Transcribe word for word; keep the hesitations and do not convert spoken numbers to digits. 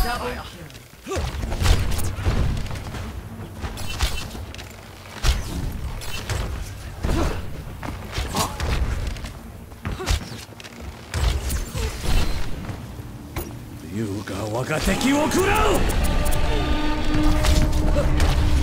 優が我が敵を食らう。